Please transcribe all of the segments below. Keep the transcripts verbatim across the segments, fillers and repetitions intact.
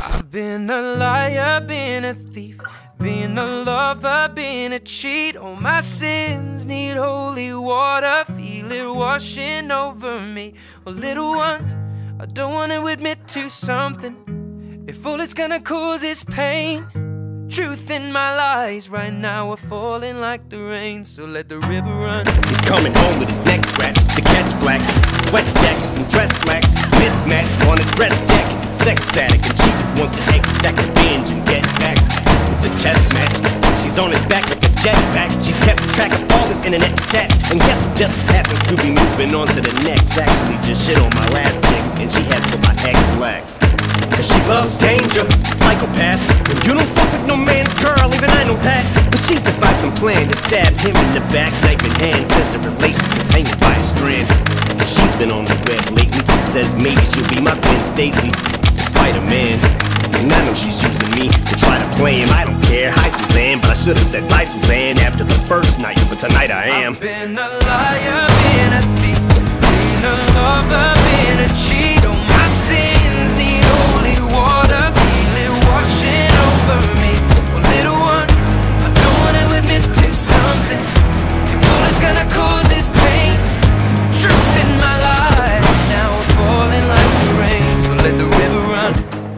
I've been a liar, been a thief, been a lover, been a cheat. All my sins need holy water, feel it washing over me. Well, little one, I don't want to admit to something. If all it's gonna cause is pain, truth in my lies right now are falling like the rain. So let the river run. He's coming home with his neck scratched to catch black sweat jackets and dress slacks. Mismatch on his breast jack. He's a sex addict and she just wants to exact revenge and get back. It's a chess match. She's on his back like a jetpack. She's kept track of all his internet chats, and guess who just happens to be moving on to the next. Actually just shit on my last chick, and she has what my ex lacks. Cause she loves danger, psychopath. And you don't fuck with no man's girl, even I know that. But she's devised some plan to stab him in the back, knife in hand. Says the relationship's hanging by a strand. So she's been on the web lately. Says maybe she'll be my Gwen Stacy, the Spider-Man. And I know she's using me to try to play him. I don't care, hi Suzanne, but I should've said bye Suzanne after the first night, but tonight I am. I've been a liar, been a thief, been a lover, been a cheat. All my sins need holy water, feel it washing over me. Well, little one, I don't wanna admit to something. If all it's gonna cause is pain, the truth in my life now we're falling like the rain. So let the river run.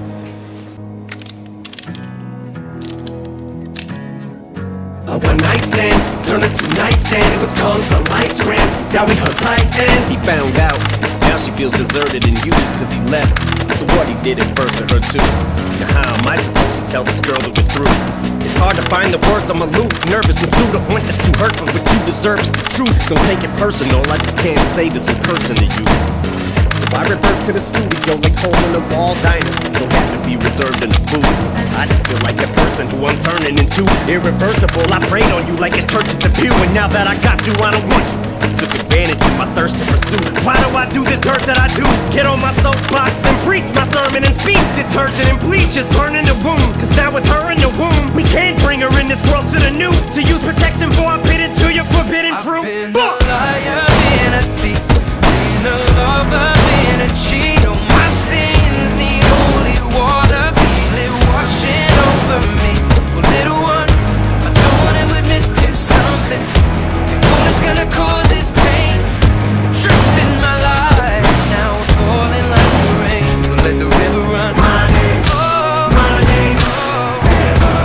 A one night stand turned into nightstand. It was calm, some lights ran. Now we hung tight and he found out. Now she feels deserted and used cause he left. So what, he did it first to her too. Now how am I supposed to tell this girl that we're through? It's hard to find the words, I'm aloof, nervous and sued. I want this to hurt, but what you deserve is the truth. Don't take it personal, I just can't say this in person to you. So I revert to the studio like hole in the wall diners. Don't have to be reserved in the booth. I just feel like the person who I'm turning into. Irreversible, I prayed on you like it's church at the pew. And now that I got you, I don't want you. Took advantage of my thirst to pursue. Why do I do this dirt that I do? Get on my soapbox and preach my sermon and speech. Detergent and bleach is burning the womb. Cause now with her in the womb, we can't bring her in. This world shoulda knew to use protection before I bit into your forbidden fruit. I've been a liar, been a thief, been a lover, been a cheat. All my sins need holy water, feel it washing over me. Well, little one, I don't wanna admit to something. If all it's gonna cause is pain, the truth in my life now we're falling like the rain. So let the river run. My name, Oh, my name's River.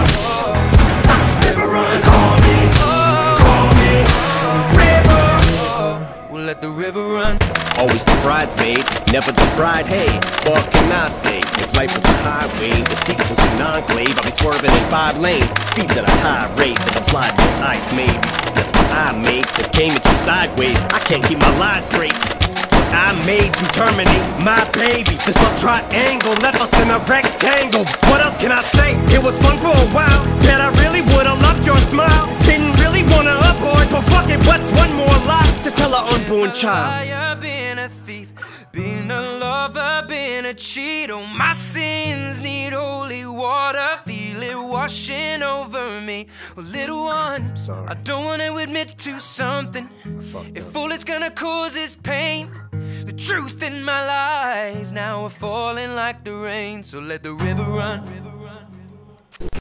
River runs, call me, call me, River. we'll let the river run. Always the bridesmaid, never the bride. Hey, what can I say? If life was a highway, the sequel's an enclave. I'll be swerving in five lanes, speeds at a high rate. If I'm sliding on ice, maybe that's what I made. That came at you sideways, I can't keep my lies straight. I made you terminate my baby. This love triangle left us in a rectangle. What else can I say? It was fun for a while. Bet I really would've loved your smile. Didn't really wanna abort, but fuck it, what's one more lie to tell an unborn child? Been a thief, been a lover, been a cheat. All my sins need holy water, feel it washing over me. Well, little one, Sorry. I don't wanna admit to something. If all it's gonna cause is pain, the truth in my lies now are falling like the rain. So let the river run.